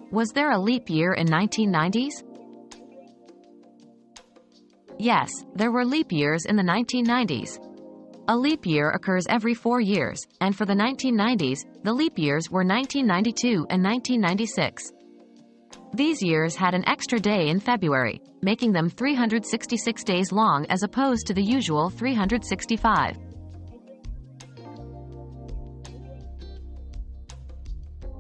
Was there a leap year in 1990s? Yes, there were leap years in the 1990s. A leap year occurs every 4 years, and for the 1990s, the leap years were 1992 and 1996. These years had an extra day in February, making them 366 days long as opposed to the usual 365.